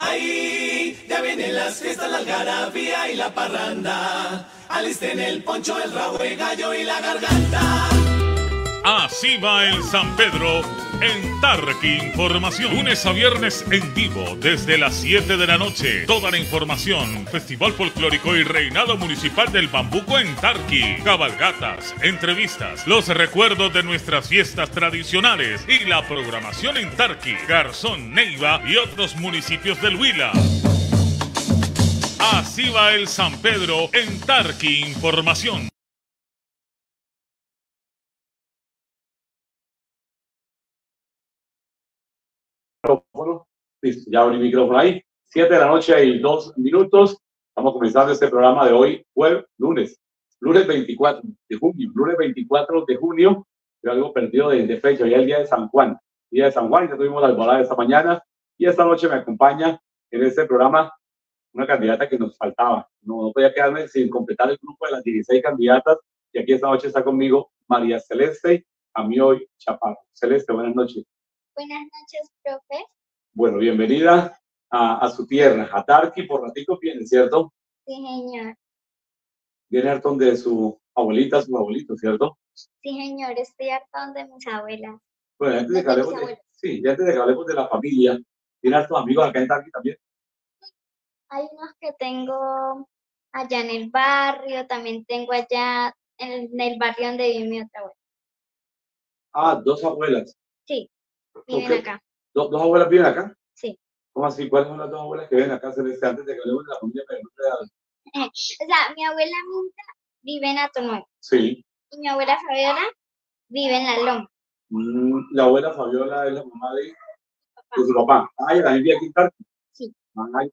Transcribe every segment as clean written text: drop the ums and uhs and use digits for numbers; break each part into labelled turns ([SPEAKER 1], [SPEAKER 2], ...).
[SPEAKER 1] Ahí ya vienen las fiestas, la algarabía y la parranda. Alisten el poncho, el rabo de gallo y la garganta.
[SPEAKER 2] Así va el San Pedro en Tarqui Información. Lunes a viernes en vivo desde las 7 de la noche. Toda la información, Festival Folclórico y Reinado Municipal del Bambuco en Tarqui. Cabalgatas, entrevistas, los recuerdos de nuestras fiestas tradicionales y la programación en Tarqui, Garzón, Neiva y otros municipios del Huila. Así va el San Pedro en Tarqui Información.
[SPEAKER 3] Micrófono. Listo, ya abrí el micrófono ahí. 7 de la noche y 2 minutos. Estamos comenzando este programa de hoy, lunes 24 de junio. Lunes 24 de junio, yo algo perdido de fecha, ya el día de San Juan. Día de San Juan, ya tuvimos la alborada esta mañana y esta noche me acompaña en este programa una candidata que nos faltaba. No podía quedarme sin completar el grupo de las 16 candidatas y aquí esta noche está conmigo María Celeste Amioy Chaparro. Celeste, buenas noches.
[SPEAKER 4] Buenas noches, profe.
[SPEAKER 3] Bueno, bienvenida a su tierra, a Tarqui. Por ratico viene, ¿cierto?
[SPEAKER 4] Sí, señor.
[SPEAKER 3] Viene harto de su abuelita, su abuelito, ¿cierto?
[SPEAKER 4] Sí, señor, estoy harta de mis abuelas.
[SPEAKER 3] Bueno, antes de que hablemos antes de que hablemos de la familia, ¿tiene hartos amigos acá en Tarqui también?
[SPEAKER 4] Hay unos que tengo allá en el barrio, también tengo allá en el barrio donde vive mi otra abuela.
[SPEAKER 3] Ah, dos abuelas.
[SPEAKER 4] Sí, viven acá.
[SPEAKER 3] ¿Dos abuelas viven acá?
[SPEAKER 4] Sí.
[SPEAKER 3] ¿Cómo así? ¿Cuáles son las dos abuelas que viven acá, Celeste, antes de que hablemos de la familia?
[SPEAKER 4] O sea, mi abuela Minta vive en Atonuevo.
[SPEAKER 3] Sí.
[SPEAKER 4] Y mi abuela Fabiola vive en La Loma.
[SPEAKER 3] La abuela Fabiola es la mamá de su papá. Ah, ella también vive aquí en Tarqui.
[SPEAKER 4] Sí.
[SPEAKER 3] Ah,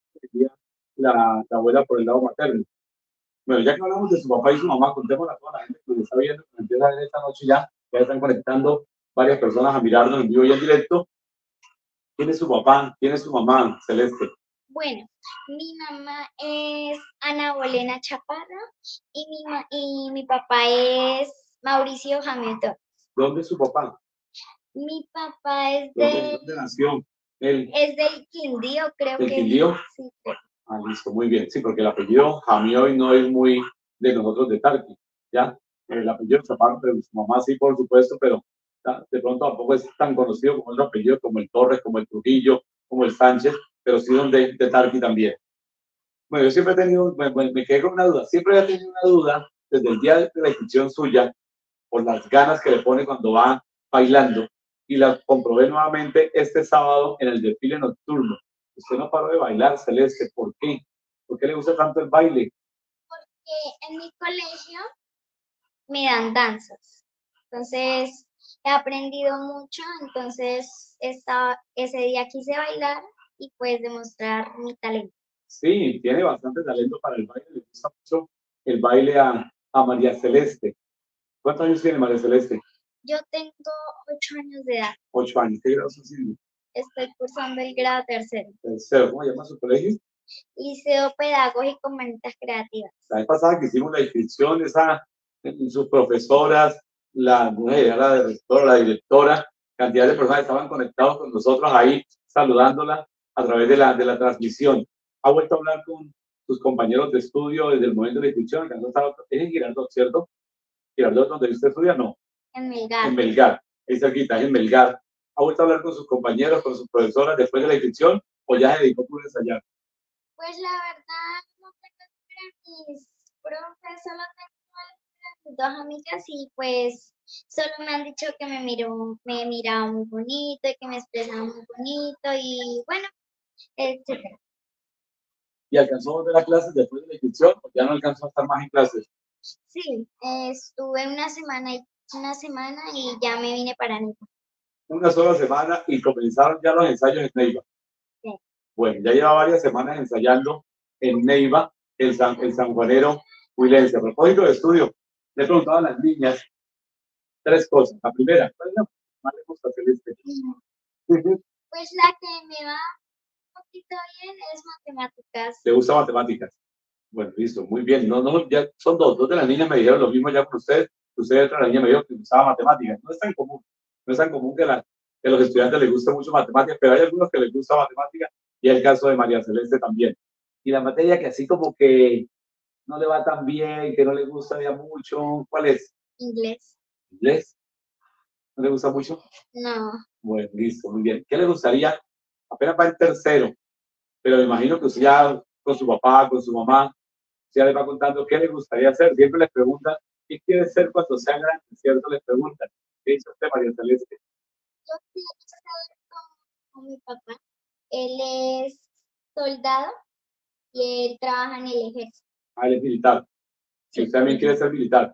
[SPEAKER 3] la abuela por el lado materno. Bueno, ya que hablamos de su papá y su mamá, contémosle a toda la gente que nos está viendo, que empieza a ver esta noche ya están conectando varias personas a mirarnos en vivo y en directo. ¿Quién es su papá? ¿Quién es su mamá, Celeste?
[SPEAKER 4] Bueno, mi mamá es Ana Bolena Chaparro y mi papá es Mauricio Hamilton.
[SPEAKER 3] ¿Dónde es su papá?
[SPEAKER 4] Mi papá es
[SPEAKER 3] ¿Dónde nació él?
[SPEAKER 4] Es del Quindío, creo que.
[SPEAKER 3] ¿Del Quindío?
[SPEAKER 4] Sí.
[SPEAKER 3] Ah, listo, muy bien. Sí, porque el apellido Jamioy no es muy de nosotros de Tarqui, ¿ya? El apellido Chaparro, pero su mamá sí, por supuesto, pero de pronto tampoco es tan conocido como otro apellido, como el Torres, como el Trujillo, como el Sánchez, pero sí son de Tarqui también. Bueno, yo siempre he tenido, me quedé con una duda, siempre he tenido una duda desde el día de la inscripción suya, por las ganas que le pone cuando va bailando, y la comprobé nuevamente este sábado en el desfile nocturno. Usted no paró de bailar, Celeste, ¿por qué? ¿Por qué le gusta tanto el baile?
[SPEAKER 4] Porque en mi colegio me dan danzas, entonces he aprendido mucho, entonces ese día quise bailar y pues demostrar mi talento.
[SPEAKER 3] Sí, tiene bastante talento para el baile, le gusta mucho el baile a María Celeste. ¿Cuántos años tiene María Celeste?
[SPEAKER 4] Yo tengo 8 años de edad.
[SPEAKER 3] 8 años, ¿qué grado está haciendo?
[SPEAKER 4] Estoy cursando el grado tercero.
[SPEAKER 3] Tercero, ¿cómo llama su colegio?
[SPEAKER 4] Liceo Pedagógico Humanitas Creativas.
[SPEAKER 3] La vez pasada que hicimos la inscripción, sus profesoras, la mujer, la rectora, la directora, cantidad de personas estaban conectados con nosotros ahí, saludándola a través de la transmisión. ¿Ha vuelto a hablar con sus compañeros de estudio desde el momento de la inscripción? Es en Girardot, ¿cierto? Girardot, donde usted estudia, no.
[SPEAKER 4] En Melgar.
[SPEAKER 3] En Melgar, ahí cerquita, es en Melgar. ¿Ha vuelto a hablar con sus compañeros, con sus profesoras después de la inscripción o ya se dedicó a ensayar?
[SPEAKER 4] Pues la verdad, no tengo mis profes, solo tengo mis 2 amigas y pues solo me han dicho que me miraba muy bonito y que me expresaba muy bonito y bueno, etcétera.
[SPEAKER 3] ¿Y alcanzó a ver las clases después de la inscripción o ya no alcanzó a estar más en clases?
[SPEAKER 4] Sí, estuve una semana y ya me vine para Neiva.
[SPEAKER 3] Una sola semana y comenzaron ya los ensayos en Neiva.
[SPEAKER 4] Sí.
[SPEAKER 3] Bueno, ya lleva varias semanas ensayando en Neiva, el sanjuanero huilense. A propósito de estudio, le he preguntado a las niñas 3 cosas. La primera, ¿cuál es la más le gusta, Celeste?
[SPEAKER 4] Pues la que me va un poquito bien es matemáticas.
[SPEAKER 3] ¿Te gusta matemáticas? Bueno, listo, muy bien. No, ya son dos de las niñas me dijeron lo mismo ya con usted. Usted, otra niña me dijo que gustaba matemáticas. No es tan común. No es tan común que los estudiantes les guste mucho matemáticas, pero hay algunos que les gusta matemáticas. Y el caso de María Celeste también. Y la materia que así como que no le va tan bien, que no le gusta ya mucho, ¿cuál es?
[SPEAKER 4] Inglés.
[SPEAKER 3] ¿Inglés? ¿No le gusta mucho?
[SPEAKER 4] No.
[SPEAKER 3] Bueno, listo, muy bien. ¿Qué le gustaría? Apenas va en tercero, pero me imagino que usted ya con su papá, con su mamá, ya le va contando qué le gustaría hacer. Siempre les preguntan, ¿qué quiere ser cuando sea grande? ¿Cierto? Les preguntan. ¿Qué dice usted, María Celeste?
[SPEAKER 4] Yo quiero ser como mi papá. Él es soldado y él trabaja en el ejército.
[SPEAKER 3] Ah, él es militar. Si usted también quiere ser militar.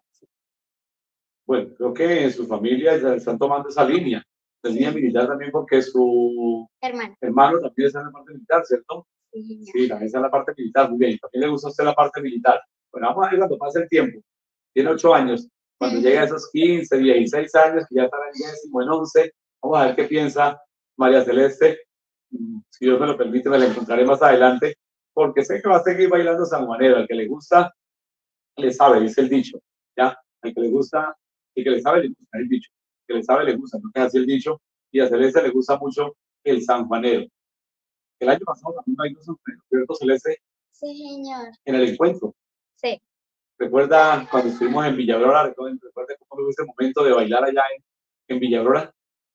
[SPEAKER 3] Bueno, creo que en su familia ya están tomando esa línea. La línea militar también porque su hermano también está en la parte militar, ¿cierto? Sí, también está en la parte militar. Muy bien. También le gusta a usted la parte militar. Bueno, vamos a ver cuando pase el tiempo. Tiene 8 años. Cuando llegue a esos 15, 16 años, que ya estará en 10 o en 11, vamos a ver qué piensa María Celeste. Si Dios me lo permite, me la encontraré más adelante, porque sé que va a seguir bailando sanjuanero. Al que le gusta, le sabe, dice el dicho. ¿Ya? Al que le gusta, y que le sabe, le gusta el dicho. Que le sabe, le gusta. No es así el dicho. Y a Celeste le gusta mucho el sanjuanero. El año pasado también bailó sanjuanero, ¿cierto, Celeste?
[SPEAKER 4] Sí, señor.
[SPEAKER 3] En el encuentro.
[SPEAKER 4] Sí.
[SPEAKER 3] ¿Recuerda cuando estuvimos en Villa Aurora? ¿Recuerda cómo fue ese momento de bailar allá en Villa Aurora?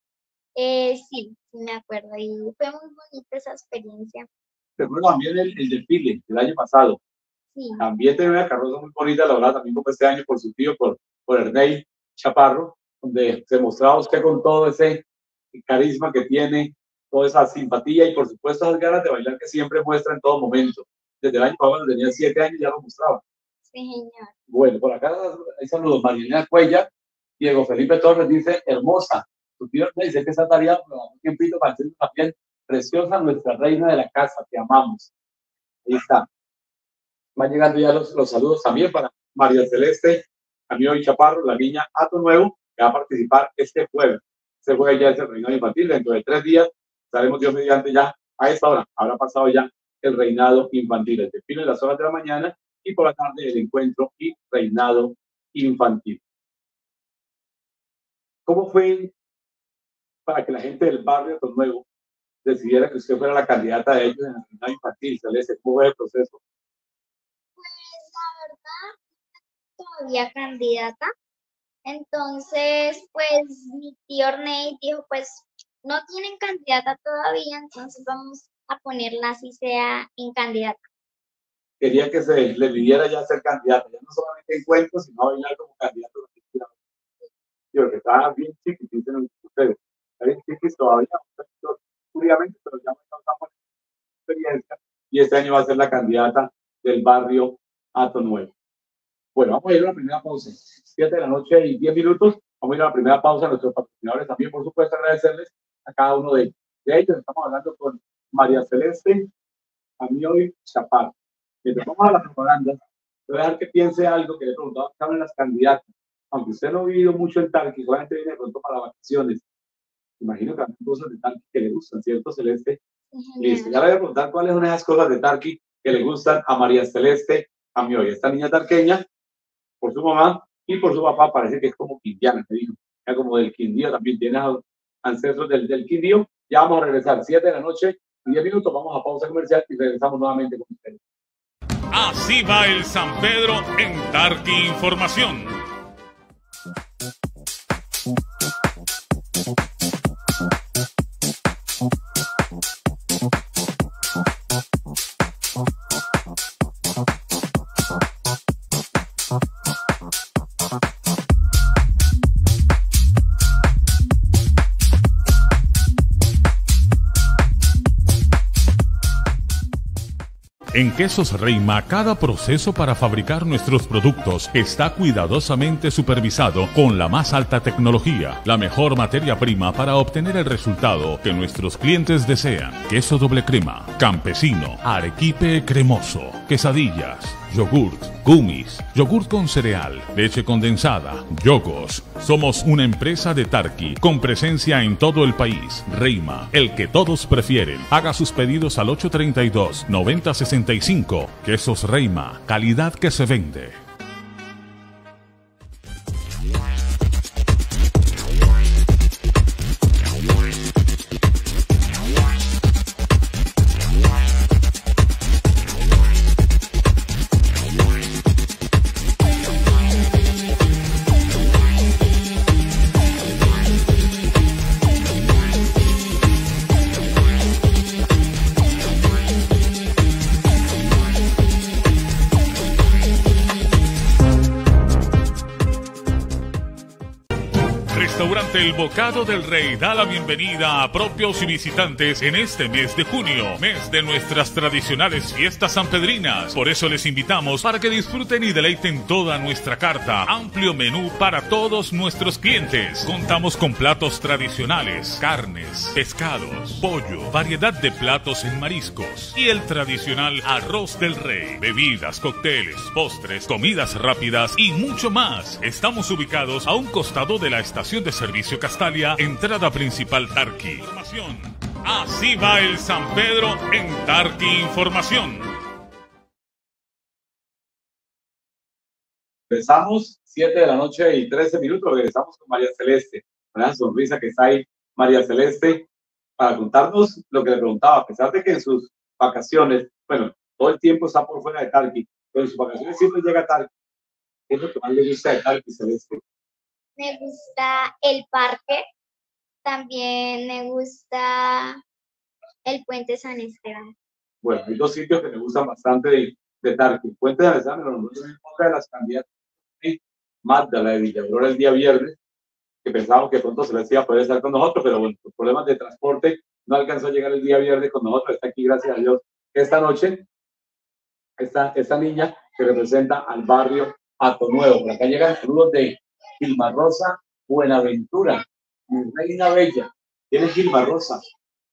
[SPEAKER 4] Sí, me acuerdo. Y fue muy bonita esa experiencia.
[SPEAKER 3] Recuerdo también el desfile del año pasado.
[SPEAKER 4] Sí.
[SPEAKER 3] También tenía una carroza muy bonita, la verdad, también como este año por su tío, por Ernei Chaparro, donde se mostraba usted con todo ese carisma que tiene, toda esa simpatía y por supuesto esas ganas de bailar que siempre muestra en todo momento. Desde el año pasado, cuando tenía 7 años, ya lo mostraba.
[SPEAKER 4] Sí, señor.
[SPEAKER 3] Bueno, por acá hay saludos. Marilena Cuella, Diego Felipe Torres dice, hermosa. Tu tío me dice que está tareado, pero un tiempito para decirle también, preciosa nuestra reina de la casa, te amamos. Ahí está. Van llegando ya los saludos también para María Celeste, amigo y Chaparro, la niña Ato Nuevo, que va a participar este jueves. Este jueves ya es el reinado infantil, dentro de 3 días estaremos Dios mediante ya a esta hora. Habrá pasado ya el reinado infantil, el desfile en las horas de la mañana y por la tarde el encuentro y reinado infantil. ¿Cómo fue para que la gente del barrio Ato Nuevo decidiera que usted fuera la candidata de ellos en el reinado infantil? Celeste, ¿cómo fue el proceso?
[SPEAKER 4] Pues la verdad, todavía candidata. Entonces, pues mi tío Ornei dijo, pues no tienen candidata todavía, entonces vamos a ponerla así sea en candidata.
[SPEAKER 3] Quería que se le pidiera ya ser candidata, ya no solamente en cuentos, sino a bailar como candidato. Yo que estaba bien chiquitito en ustedes. Está bien chiquitito todavía, obviamente, pero ya me estamos en experiencia y este año va a ser la candidata del barrio Ato Nuevo. Bueno, vamos a ir a la primera pausa. 7 de la noche y 10 minutos. Vamos a ir a la primera pausa. Nuestros patrocinadores también, por supuesto, agradecerles a cada uno de ellos. Estamos hablando con María Celeste, Amioy Chaparro. Mientras vamos a la propaganda, voy a dejar que piense algo que le he preguntado a las candidatas. Aunque usted no ha vivido mucho en Tarqui, solamente viene de pronto para vacaciones. Imagino que hay cosas de Tarqui que le gustan, ¿cierto, Celeste? Listo, ya le voy a preguntar cuáles son esas cosas de Tarqui que le gustan a María Celeste Amioy. Esta niña tarqueña, por su mamá y por su papá, parece que es como quindiana, me dijo. Ya como del Quindío, también tiene ancestros del Quindío. Ya vamos a regresar, 7 de la noche y 10 minutos, vamos a pausa comercial y regresamos nuevamente con ustedes.
[SPEAKER 2] Así va el San Pedro en Tarqui Información. En Quesos Reima, cada proceso para fabricar nuestros productos está cuidadosamente supervisado con la más alta tecnología, la mejor materia prima para obtener el resultado que nuestros clientes desean. Queso doble crema, campesino, arequipe cremoso, quesadillas, yogurt, gummies, yogurt con cereal, leche condensada, yogos. Somos una empresa de Tarqui con presencia en todo el país. Reima, el que todos prefieren. Haga sus pedidos al 832-9065. Quesos Reima, calidad que se vende. El Bocado del Rey da la bienvenida a propios y visitantes en este mes de junio, mes de nuestras tradicionales fiestas sanpedrinas. Por eso les invitamos para que disfruten y deleiten toda nuestra carta. Amplio menú para todos nuestros clientes. Contamos con platos tradicionales, carnes, pescados, pollo, variedad de platos en mariscos y el tradicional arroz del rey, bebidas, cócteles, postres, comidas rápidas y mucho más. Estamos ubicados a un costado de la estación de servicio Castalia, entrada principal Tarqui. Información. Así va el San Pedro en Tarqui Información.
[SPEAKER 3] Regresamos, 7 de la noche y 13 minutos, regresamos con María Celeste, una sonrisa que está ahí, María Celeste, para contarnos lo que le preguntaba, a pesar de que en sus vacaciones, bueno, todo el tiempo está por fuera de Tarqui, pero en sus vacaciones siempre llega a Tarqui. ¿Qué es lo que más le gusta de Tarqui, Celeste?
[SPEAKER 4] Me gusta el parque, también me gusta el puente San Esteban.
[SPEAKER 3] Bueno, hay dos sitios que me gustan bastante de Tarqui. El puente de San Esteban, nosotros en otra de las candidatas, Magda, la de Villa Aurora, el día viernes, que pensábamos que pronto Celeste iba a poder estar con nosotros, pero bueno, por problemas de transporte no alcanzó a llegar el día viernes con nosotros. Está aquí, gracias a Dios, esta noche, esta niña que representa al barrio Atonuevo. Por acá llegan saludos de Gilma Rosa Buenaventura, mi reina bella. ¿Quién es Gilma Rosa?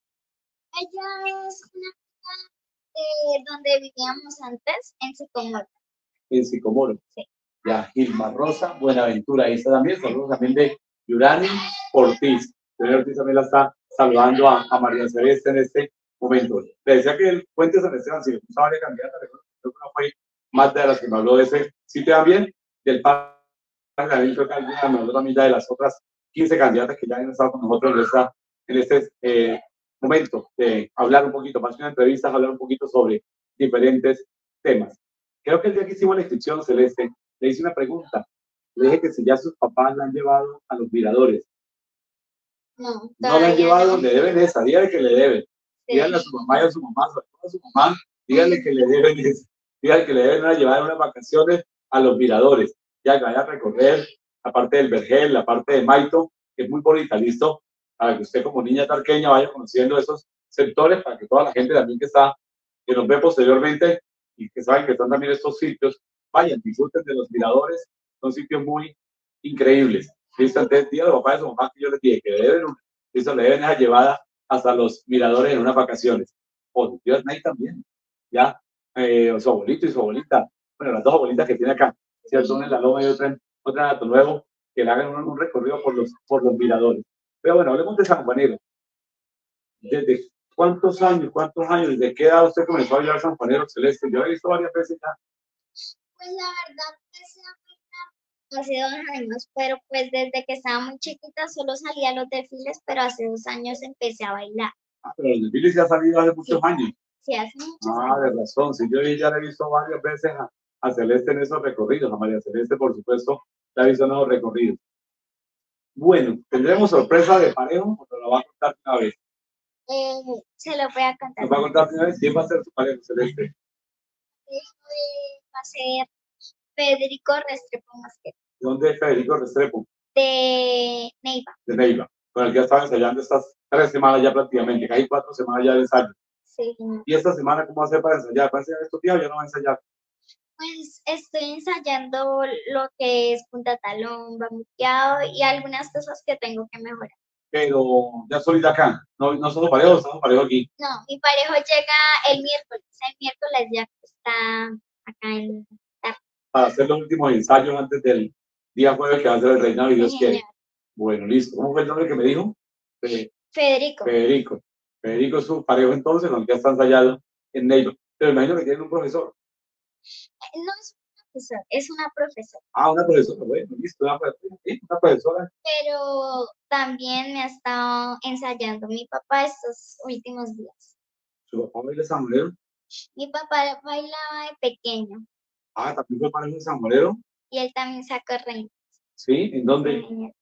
[SPEAKER 4] Ella es una chica de donde vivíamos antes, en Sicomoro.
[SPEAKER 3] En Sicomoro.
[SPEAKER 4] Sí.
[SPEAKER 3] Ya, Gilma Rosa Buenaventura. Ahí está también, saludos también de Yurani Ortiz. Yurani Ortiz también la está saludando a María Celeste en este momento. Le decía que el puente San Esteban, si le gusta varias candidatas, creo que no fue más de las que me habló de ese sitio también, del parque. Creo que alguna me habló también ya de las otras 15 candidatas que ya han estado con nosotros en este momento de hablar un poquito, más que una entrevista, hablar un poquito sobre diferentes temas. Creo que el día que hicimos la inscripción, Celeste, le hice una pregunta. Le dije que si ya sus papás la han llevado a los miradores.
[SPEAKER 4] No,
[SPEAKER 3] No la han llevado,
[SPEAKER 4] no.
[SPEAKER 3] le deben esa, dígale que le deben.
[SPEAKER 4] Sí.
[SPEAKER 3] Díganle a su mamá y a su mamá, sobre todo a su mamá, díganle que le deben eso. Díganle que le deben a llevar unas vacaciones a los miradores. Ya que vaya a recorrer la parte del Vergel, la parte de Maito, que es muy bonita, ¿listo? Para que usted como niña tarqueña vaya conociendo esos sectores, para que toda la gente también que nos ve posteriormente y que saben que están también estos sitios, vayan, disfruten de los miradores, son sitios muy increíbles. ¿Listo? Entonces, día de papá y su mamá, que yo les dije que le deben, ¿listo? Le deben esa llevada hasta los miradores en unas vacaciones. O su tío Snake también, ¿ya? O su abuelito y su abuelita, bueno, las dos abuelitas que tiene acá, ¿cierto? Una en La Loma y otra en Atonuevo, que le hagan un recorrido por los miradores. Pero bueno, hablemos de San Juanero. ¿Desde cuántos años, desde qué edad usted comenzó a bailar San Juanero, Celeste? Yo he visto varias veces ya.
[SPEAKER 4] Pues la verdad, hace 2 años, pero pues desde que estaba muy chiquita solo salía a los desfiles, pero hace 2 años empecé a bailar.
[SPEAKER 3] Ah, pero los desfiles ya han salido hace muchos años.
[SPEAKER 4] Sí, hace muchos
[SPEAKER 3] Ah,
[SPEAKER 4] años.
[SPEAKER 3] de razón. Sí, yo ya le he visto varias veces a Celeste en esos recorridos. A María Celeste, por supuesto, la he visto en esos recorridos. Bueno, ¿tendremos sorpresa de parejo o nos lo va a contar una vez?
[SPEAKER 4] Se lo voy a contar.
[SPEAKER 3] ¿Nos va a contar una vez quién va a ser su parejo, Celeste?
[SPEAKER 4] Va a ser Federico Restrepo Mosquera.
[SPEAKER 3] ¿De dónde es Federico Restrepo?
[SPEAKER 4] De Neiva.
[SPEAKER 3] De Neiva. Con el que ya estaba ensayando estas 3 semanas ya prácticamente, casi 4 semanas ya de ensayo.
[SPEAKER 4] Sí.
[SPEAKER 3] ¿Y esta semana cómo va a hacer para ensayar? ¿Va a ensayar estos días o ya no va a ensayar?
[SPEAKER 4] Pues estoy ensayando lo que es punta talón, bambuqueado y algunas cosas que tengo que mejorar.
[SPEAKER 3] Pero ya solita acá, no somos parejos, estamos parejos aquí.
[SPEAKER 4] No, mi parejo llega el miércoles. El miércoles ya está acá en
[SPEAKER 3] Para hacer los últimos ensayos antes del día jueves que va a ser el reinado y Dios quiere.
[SPEAKER 4] Genial.
[SPEAKER 3] Bueno, listo. ¿Cómo fue el nombre que me dijo?
[SPEAKER 4] Federico.
[SPEAKER 3] Federico es su parejo entonces, con el que ya está ensayado en Neiva. Pero imagino que tiene un profesor.
[SPEAKER 4] No es un profesor, es una profesora.
[SPEAKER 3] Ah, una profesora, bueno, listo, una profesora.
[SPEAKER 4] Pero también me ha estado ensayando mi papá estos últimos días.
[SPEAKER 3] ¿Su papá baila sanjuanero?
[SPEAKER 4] Mi papá bailaba de pequeño
[SPEAKER 3] Ah, también fue parejo de sanjuanero.
[SPEAKER 4] y él también sacó reinas.
[SPEAKER 3] ¿Sí? ¿En dónde?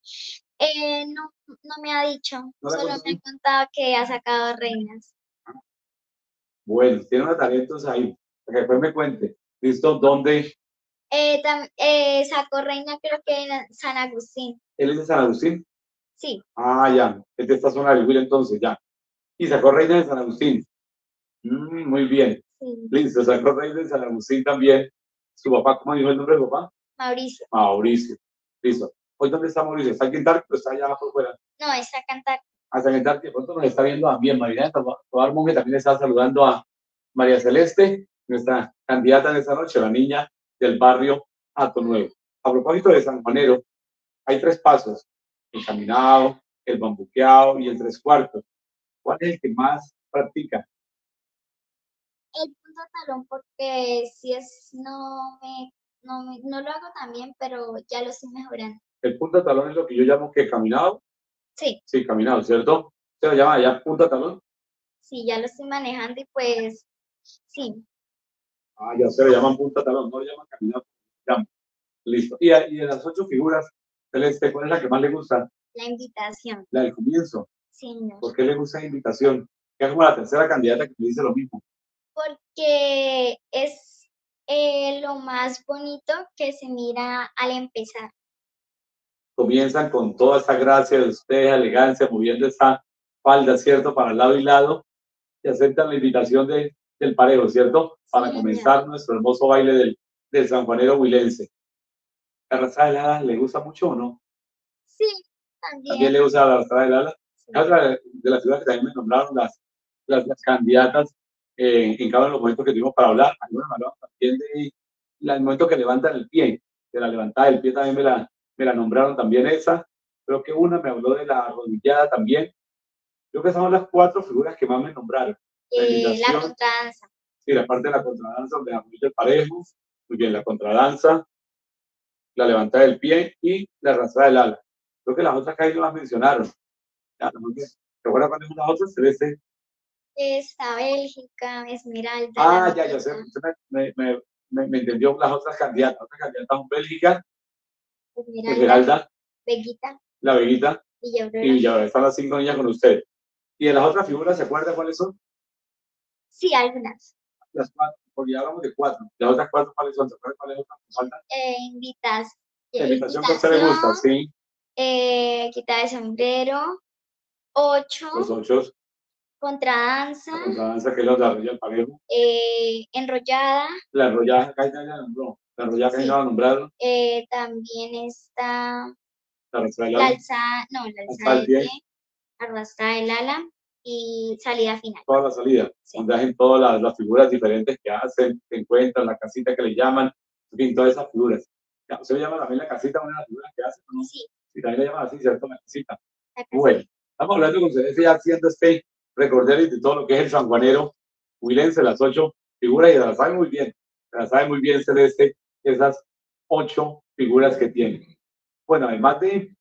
[SPEAKER 4] No me ha dicho,
[SPEAKER 3] ¿No la
[SPEAKER 4] solo
[SPEAKER 3] conocí?
[SPEAKER 4] me ha contado que ha sacado reinas.
[SPEAKER 3] Bueno, tiene unos talentos ahí. Para que después me cuente. ¿Listo? ¿Dónde?
[SPEAKER 4] Sacó reina creo que en San Agustín.
[SPEAKER 3] ¿Él es de San Agustín?
[SPEAKER 4] Sí,
[SPEAKER 3] Ah, ya, es de esta zona del Huila entonces, ya. Y sacó Reina de San Agustín. Muy bien.
[SPEAKER 4] sí.
[SPEAKER 3] Listo, sacó Reina de San Agustín también. Su papá, ¿cómo dijo el nombre de su papá?
[SPEAKER 4] Mauricio.
[SPEAKER 3] Mauricio. Listo. ¿Hoy dónde está Mauricio? ¿Está aquí en Tarco o está allá por fuera?
[SPEAKER 4] No, es a cantar.
[SPEAKER 3] Hasta en el Tarco, de pronto nos está viendo también María Tobar Monge, también está saludando a María Celeste, nuestra candidata en esta noche, la niña del barrio Hato Nuevo. A propósito de San Juanero, hay 3 pasos: el caminado, el bambuqueado y el 3/4. ¿Cuál es el que más practica?
[SPEAKER 4] El punto talón porque si es, no lo hago tan bien, pero ya lo estoy mejorando.
[SPEAKER 3] El punta talón es lo que yo llamo que caminado.
[SPEAKER 4] Sí,
[SPEAKER 3] Sí, caminado, ¿cierto? Se lo llama allá punta talón.
[SPEAKER 4] sí, ya lo estoy manejando y pues sí,
[SPEAKER 3] Ah, ya se le llaman punta talón, no le llaman caminado. Ya. Listo. Y de las 8 figuras, Celeste, ¿cuál es la que más le gusta?
[SPEAKER 4] la invitación.
[SPEAKER 3] La del comienzo.
[SPEAKER 4] Sí, no.
[SPEAKER 3] ¿Por qué le gusta la invitación? Que es como la tercera candidata que me dice lo mismo.
[SPEAKER 4] Porque es lo más bonito que se mira al empezar.
[SPEAKER 3] Comienzan con toda esta gracia de ustedes, elegancia, moviendo esta falda, ¿cierto? Para lado y lado, y aceptan la invitación del parejo, ¿cierto? Para
[SPEAKER 4] Sí,
[SPEAKER 3] comenzar nuestro hermoso baile del sanjuanero huilense. ¿La arrastrada del ala le gusta mucho o no?
[SPEAKER 4] sí,
[SPEAKER 3] También
[SPEAKER 4] también.
[SPEAKER 3] le gusta la arrastrada del ala.
[SPEAKER 4] Sí.
[SPEAKER 3] Es otra de las ciudades que también me nombraron las candidatas en cada uno de los momentos que tuvimos para hablar. Algunas me hablaron también del momento que levantan el pie, de la levantada del pie también me la nombraron también esa. Creo que una me habló de la arrodillada también. Creo que son las 4 figuras que más me nombraron.
[SPEAKER 4] La contradanza.
[SPEAKER 3] Sí, la parte de la contradanza, donde arrodilla el parejo. Muy bien, la contradanza, la levantada del pie y la arrastrada del ala. Creo que las otras que ahí no las mencionaron. Ya, ¿te acuerdas cuáles son las otras? Celeste.
[SPEAKER 4] Esta Bélgica, Esmeralda.
[SPEAKER 3] Ah, ya sé. Usted me entendió las otras candidatas. Otras candidatas son Bélgica, Esmeralda,
[SPEAKER 4] Veguita,
[SPEAKER 3] La Veguita
[SPEAKER 4] Villaurora.
[SPEAKER 3] y Villaurora. Están las 5 niñas con usted. ¿Y de las otras figuras se acuerda cuáles son?
[SPEAKER 4] Sí, algunas.
[SPEAKER 3] Las 4, porque ya hablamos de 4. Las otras 4, ¿cuáles son? ¿Se acuerdan cuáles otras nos faltan?
[SPEAKER 4] Invitación
[SPEAKER 3] que a usted le gusta, sí.
[SPEAKER 4] Quita de sombrero. 8.
[SPEAKER 3] Los 8.
[SPEAKER 4] Contradanza.
[SPEAKER 3] La contradanza, que es la de arrodilla al parejo.
[SPEAKER 4] Enrollada.
[SPEAKER 3] La enrollada, acá ya la nombró. La enrollada que
[SPEAKER 4] Sí.
[SPEAKER 3] no la nombraron.
[SPEAKER 4] También está
[SPEAKER 3] La arrastrada del
[SPEAKER 4] la
[SPEAKER 3] ala.
[SPEAKER 4] alzada del pie, arrastrada del ala y salida final.
[SPEAKER 3] Toda la salida,
[SPEAKER 4] Sí.
[SPEAKER 3] donde hacen todas las figuras diferentes que hacen, se encuentran, la casita que le llaman, en fin, todas esas figuras. Ya, ¿usted le llama también la casita una de las figuras que hacen? ¿No?
[SPEAKER 4] Sí.
[SPEAKER 3] Sí, también le llaman así, ¿cierto? La casita.
[SPEAKER 4] La casita.
[SPEAKER 3] Bueno, estamos hablando con ustedes ya haciendo este recorder de todo lo que es el sanjuanero huilense, las 8 figuras, y se las sabe muy bien Celeste, esas 8 figuras que tiene. Bueno, además de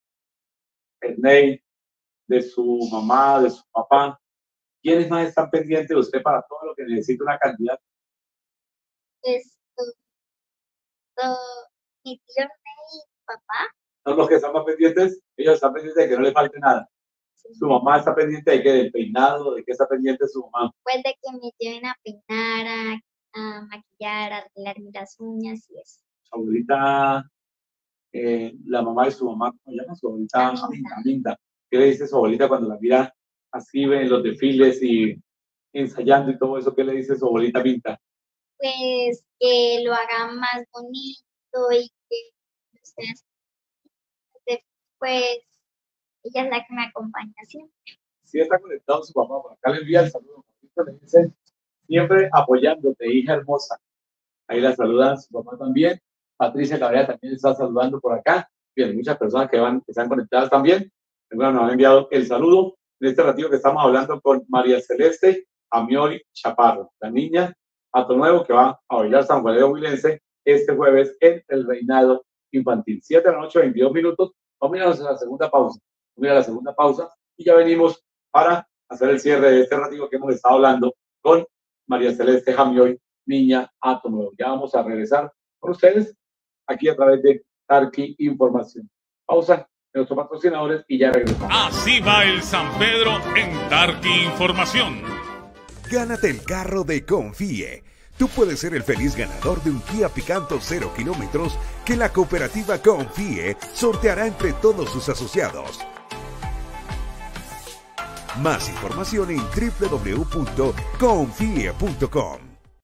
[SPEAKER 3] Ernei, de su mamá, de su papá, ¿quiénes más están pendientes de usted para todo lo que necesita una candidata?
[SPEAKER 4] Mi tío y papá.
[SPEAKER 3] Son los que están más pendientes, ellos están pendientes de que no le falte nada. Su mamá está pendiente de que del peinado, de que está pendiente su mamá.
[SPEAKER 4] Pues de que me lleven a peinar, a maquillar, a arreglarme las uñas y eso.
[SPEAKER 3] Su abuelita, la mamá de su mamá, ¿cómo se llama? Su abuelita Aminta. ¿Qué le dice su abuelita cuando la mira así en los desfiles y ensayando y todo eso? ¿Qué le dice su abuelita Aminta?
[SPEAKER 4] Pues que lo hagan más bonito y que ustedes, pues ella es la que me acompaña siempre.
[SPEAKER 3] Sí está conectado su papá, por acá le envía el saludo. Le dice, siempre apoyándote, hija hermosa. Ahí la saluda su papá también. Patricia Cabrera también está saludando por acá. Bien, muchas personas que están conectadas también. Bueno, nos han enviado el saludo en este ratito que estamos hablando con María Celeste Amiori Chaparro, la niña Hato Nuevo que va a bailar sanjuanero huilense este jueves en el reinado infantil. 7 de la noche, 22 minutos. Vamos a ir a la segunda pausa. Y ya venimos para hacer el cierre de este ratito que hemos estado hablando con María Celeste Amiori, niña Hato Nuevo. Ya vamos a regresar con ustedes aquí a través de Tarqui Información. Pausa de nuestros patrocinadores y ya regresamos.
[SPEAKER 2] Así va el San Pedro en Tarqui Información.
[SPEAKER 5] Gánate el carro de Confíe. Tú puedes ser el feliz ganador de un Kia Picanto 0 kilómetros que la cooperativa Confíe sorteará entre todos sus asociados. Más información en www.confie.com.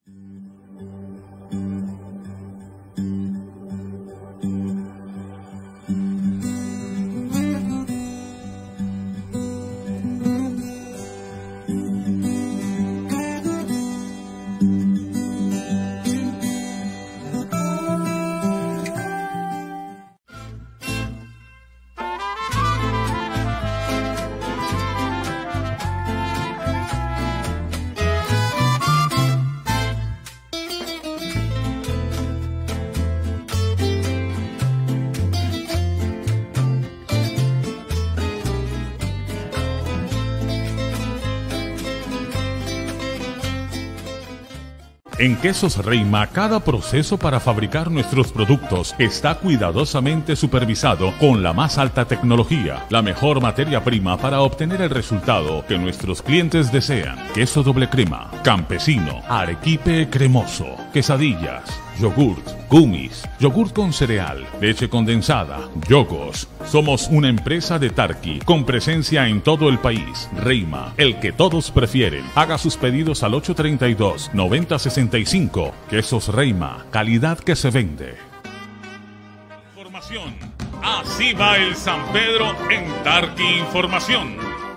[SPEAKER 2] En Quesos Reima, cada proceso para fabricar nuestros productos está cuidadosamente supervisado con la más alta tecnología, la mejor materia prima para obtener el resultado que nuestros clientes desean. Queso doble crema, campesino, arequipe cremoso, quesadillas, yogurt, gummies, yogurt con cereal, leche condensada, yogos. Somos una empresa de Tarqui con presencia en todo el país. Reima, el que todos prefieren. Haga sus pedidos al 832-9065. Quesos Reima, calidad que se vende. Información. Así va el San Pedro en Tarqui Información.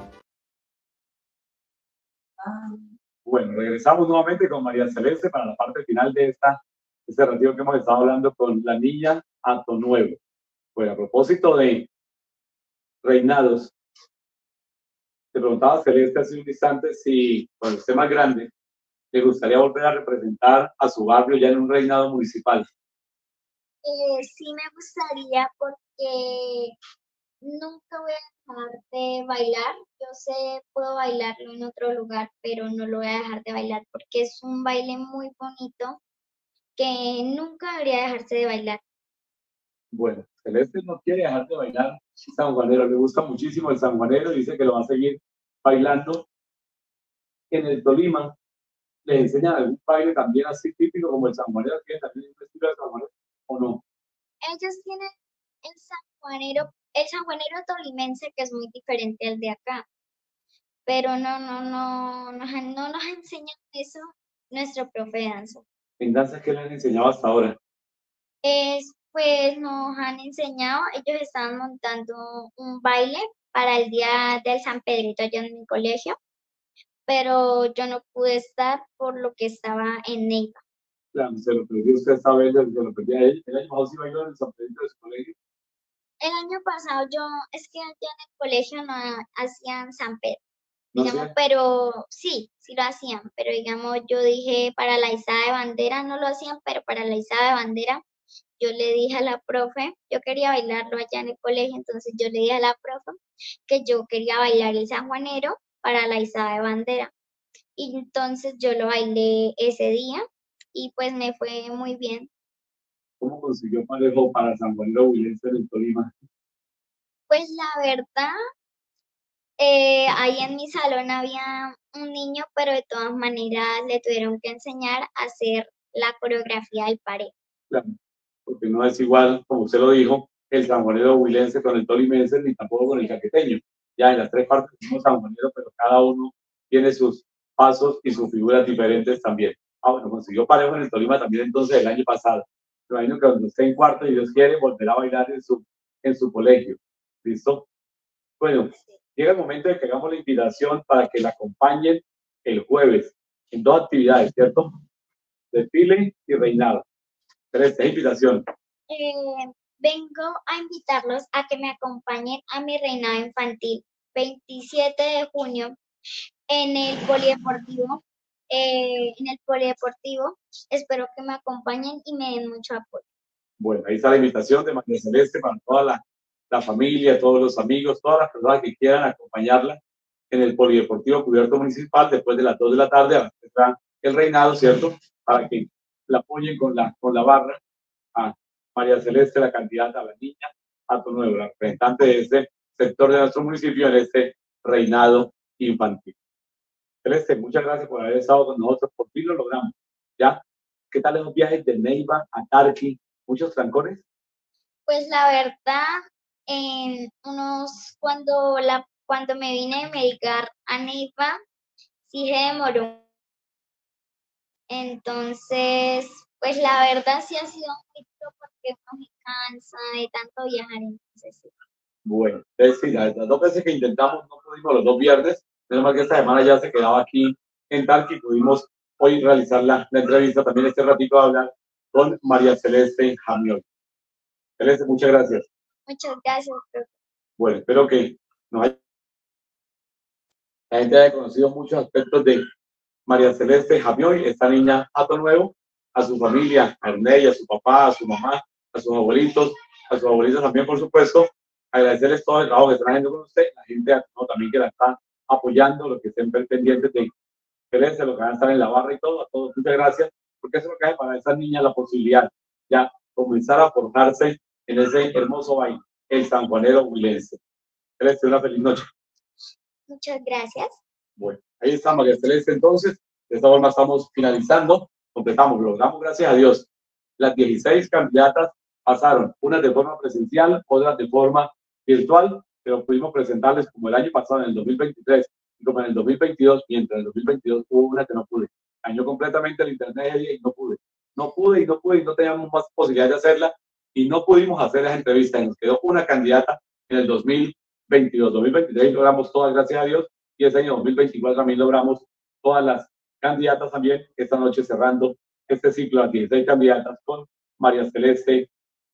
[SPEAKER 3] Bueno, regresamos nuevamente con María Celeste para la parte final de este ratito que hemos estado hablando con la niña Hato Nuevo. Bueno, a propósito de reinados, te preguntaba Celeste hace un instante si cuando esté más grande le gustaría volver a representar a su barrio ya en un reinado municipal.
[SPEAKER 4] Sí me gustaría porque nunca voy a dejar de bailar. Yo sé, puedo bailarlo en otro lugar, pero no lo voy a dejar de bailar porque es un baile muy bonito que nunca debería dejarse de bailar.
[SPEAKER 3] Bueno, Celeste no quiere dejar de bailar sanjuanero, le gusta muchísimo el sanjuanero, dice que lo va a seguir bailando. En el Tolima les enseñan algún baile también así típico como el sanjuanero, que también es un estilo de sanjuanero, ¿o no?
[SPEAKER 4] Ellos tienen el sanjuanero tolimense, que es muy diferente al de acá, pero no nos enseñan eso nuestro profe de danza.
[SPEAKER 3] ¿En danza qué le han enseñado hasta ahora?
[SPEAKER 4] Pues nos han enseñado, ellos estaban montando un baile para el día del San Pedrito allá en mi colegio, pero yo no pude estar por lo que estaba en Neiva.
[SPEAKER 3] Claro, se lo perdió usted esta vez, se lo perdí a él. El año pasado sí bailó en el San Pedrito de su colegio.
[SPEAKER 4] El año pasado es que allá en el colegio no hacían San Pedro,
[SPEAKER 3] ¿No
[SPEAKER 4] digamos,
[SPEAKER 3] hacían?
[SPEAKER 4] pero sí lo hacían, pero digamos, yo dije para la izada de bandera no lo hacían, pero para la izada de bandera yo le dije a la profe, yo quería bailarlo allá en el colegio, entonces yo le dije a la profe que yo quería bailar el sanjuanero para la izada de bandera. Y entonces yo lo bailé ese día y pues me fue muy bien.
[SPEAKER 3] ¿Cómo consiguió parejo para sanjuanero huilense en el Tolima?
[SPEAKER 4] Pues la verdad, ahí en mi salón había un niño, pero de todas maneras le tuvieron que enseñar a hacer la coreografía del parejo.
[SPEAKER 3] Claro, porque no es igual, como usted lo dijo, el sanjuanero huilense con el tolimense, ni tampoco con el caqueteño. Ya en las tres partes somos sanjuaneros, pero cada uno tiene sus pasos y sus figuras diferentes también. Bueno, consiguió parejo en el Tolima también entonces el año pasado. Me imagino que cuando esté en cuarto y Dios quiere, volverá a bailar en su colegio. ¿Listo? Bueno, llega el momento de que hagamos la invitación para que la acompañen el jueves en dos actividades, ¿cierto? Desfile y reinado. Esta invitación.
[SPEAKER 4] Vengo a invitarlos a que me acompañen a mi reinado infantil 27 de junio en el polideportivo. Espero que me acompañen y me den mucho apoyo.
[SPEAKER 3] Bueno, ahí está la invitación de María Celeste para toda la familia, todos los amigos, todas las personas que quieran acompañarla en el polideportivo cubierto municipal después de las 2 de la tarde, está el reinado, ¿cierto? Para que la apoyen con la barra a María Celeste, la candidata a la niña Hato Nuevo, la representante de este sector de nuestro municipio en este reinado infantil. Celeste, muchas gracias por haber estado con nosotros, por fin lo logramos, ¿ya? ¿Qué tal los viajes de Neiva a Tarqui? ¿Muchos trancones?
[SPEAKER 4] Pues la verdad, cuando la cuando me vine de medicar a Neiva, sí se demoró. Entonces, pues la verdad sí ha sido muy duro porque uno se cansa de tanto viajar. Entonces, sí.
[SPEAKER 3] Bueno, es decir, las dos veces que intentamos no pudimos los dos viernes, menos mal que esta semana ya se quedaba aquí en Tarqui, pudimos hoy realizar la entrevista, también este ratito a hablar con María Celeste Jamiol. Celeste, muchas gracias.
[SPEAKER 4] Muchas gracias, profe.
[SPEAKER 3] Bueno, espero que la gente haya conocido muchos aspectos de María Celeste Jamiol, esta niña Hato Nuevo, a su familia, a Ernei, a su papá, a su mamá, a sus abuelitos también, por supuesto. Agradecerles todo el trabajo que están haciendo con usted, la gente también que la está apoyando, los que estén pendientes de Celeste, los que van a estar en la barra y todo, a todos muchas gracias, porque eso es lo que hay para esas niñas la posibilidad ya comenzar a forjarse en ese hermoso baile, el sanjuanero huilense. Celeste, una feliz noche.
[SPEAKER 4] Muchas gracias.
[SPEAKER 3] Bueno, ahí está María Celeste entonces, de esta forma estamos finalizando, logramos gracias a Dios. Las 16 candidatas pasaron, unas de forma presencial, otras de forma virtual, pero pudimos presentarles como el año pasado, en el 2023, y como en el 2022, mientras en el 2022 hubo una que no pude. Dañó completamente el internet y no pude. No teníamos más posibilidad de hacerla y no pudimos hacer esa entrevista. Y nos quedó una candidata en el 2022. 2023 logramos todas, gracias a Dios, y ese año 2024 también logramos todas las candidatas también, esta noche cerrando este ciclo de 16 candidatas con María Celeste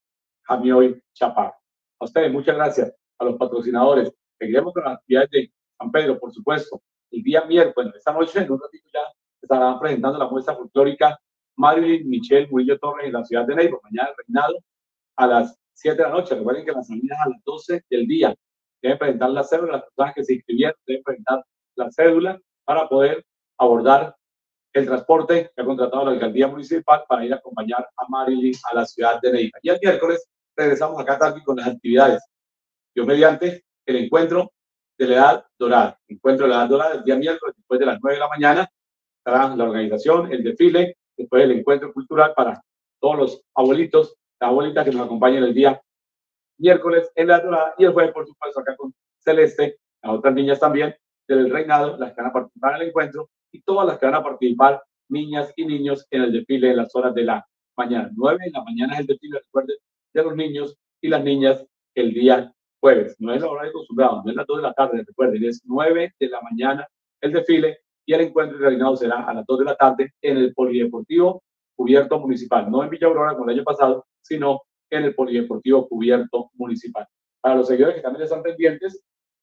[SPEAKER 3] Jamiol Chaparro. A ustedes, muchas gracias. A los patrocinadores. Seguiremos con las actividades de San Pedro, por supuesto. El día miércoles, esta noche, en un ratito ya, estarán presentando la muestra folclórica Marilyn Michelle Murillo Torres en la ciudad de Neiva. Mañana el reinado a las 7 de la noche. Recuerden que las salidas a las 12 del día deben presentar la cédula. Las personas que se inscribieron deben presentar la cédula para poder abordar el transporte que ha contratado la alcaldía municipal para ir a acompañar a Marilyn a la ciudad de Neiva. Y el miércoles regresamos acá también con las actividades. Yo mediante el encuentro de la Edad Dorada. Encuentro de la Edad Dorada el día miércoles, después de las 9 de la mañana, estará la organización, el desfile, después el encuentro cultural para todos los abuelitos, las abuelitas que nos acompañan el día miércoles en la Edad Dorada, y el jueves, por supuesto, acá con Celeste, las otras niñas también del reinado, las que van a participar en el encuentro, y todas las que van a participar, niñas y niños, en el desfile en las horas de la mañana. 9 de la mañana es el desfile, recuerden, de los niños y las niñas el día jueves. No es la hora de acostumbrado, no es las 2 de la tarde, recuerden, es 9 de la mañana el desfile, y el encuentro de reinado será a las 2 de la tarde en el Polideportivo Cubierto Municipal, no en Villa Aurora como el año pasado, sino en el Polideportivo Cubierto Municipal. Para los seguidores que también están pendientes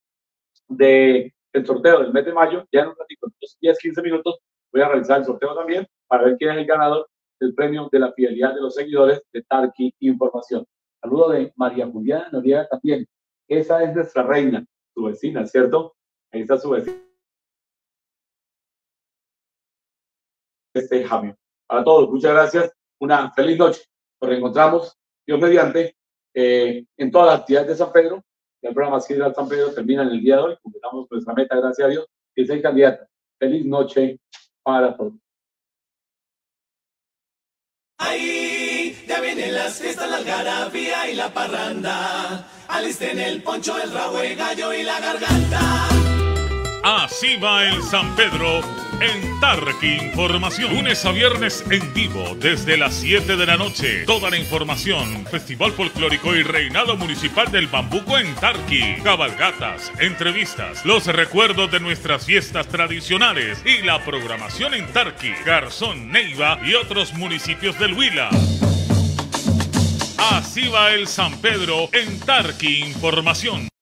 [SPEAKER 3] del sorteo del mes de mayo, ya en un ratito, 10-15 minutos, voy a realizar el sorteo también para ver quién es el ganador del premio de la fidelidad de los seguidores de Tarqui Información. Saludo de María Juliana Noriega también. Esa es nuestra reina, su vecina, ¿cierto? Ahí está su vecina. Jamiol. Para todos, muchas gracias. Una feliz noche. Nos reencontramos, Dios mediante, en todas las actividades de San Pedro. El programa Sidral San Pedro termina en el día de hoy. Completamos nuestra meta, gracias a Dios. 16 candidatas. Feliz noche para todos.
[SPEAKER 1] Ahí ya vienen las fiestas, la algarabía y la parranda. Alisten el poncho, el rabo de gallo y la garganta.
[SPEAKER 2] Así va el San Pedro en Tarqui Información. Lunes a viernes en vivo desde las 7 de la noche. Toda la información, Festival Folclórico y Reinado Municipal del Bambuco en Tarqui. Cabalgatas, entrevistas, los recuerdos de nuestras fiestas tradicionales y la programación en Tarqui, Garzón, Neiva y otros municipios del Huila. Así va el San Pedro en Tarqui Información.